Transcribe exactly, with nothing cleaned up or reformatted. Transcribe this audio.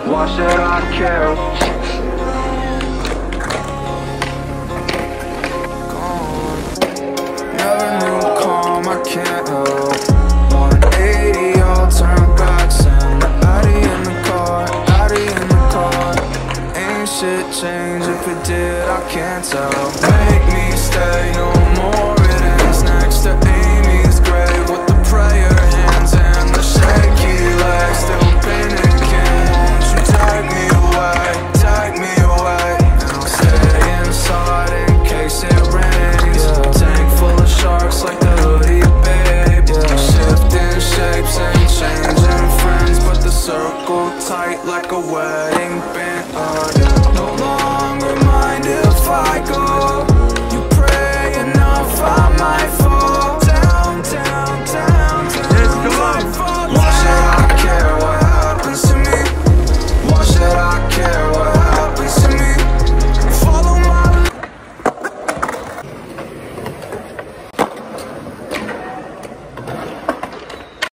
Why should I care? Never knew calm, I can't help. one eighty, all turn backs, and the Addy in the car, Addy in the car. Ain't shit changed, if it did, I can't tell. Make me stay, no more riddance. Next to Amy's grave with the prayer hands and the shaky legs. Still panicking, won't you take me away, take me away? And I'll stay inside in case it rains. Tank full of sharks like the hoodie, babe. Shifting shapes and changing friends, but the circle tight like a wedding band.